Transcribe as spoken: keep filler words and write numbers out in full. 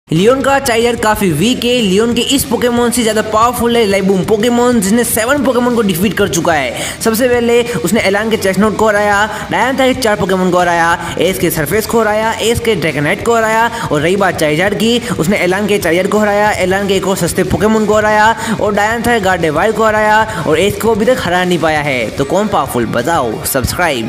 Leone का charger काफी week है। लियोन के इस पोकेमोन से ज्यादा पावरफुल है लाइबूम पोकेमोन, जिसने सेवन पोकेमोन को डिफीट कर चुका है। सबसे पहले उसने एलान के चेस्टनोट को हराया, डायनाथा के चार पोकेमोन को हराया, एस के सरफेस को हराया, एस के ड्रैगनाइट को हराया। और रही बात चार्जर की, उसने एलान के चार्जर को हराया, एलान के एक और सस्ते पोकेमोन को हराया और डायनाथा के गार्डेवाइल को हराया और एस को अभी तक हरा नहीं पाया है। तो कौन पावरफुल बताओ। सब्सक्राइब।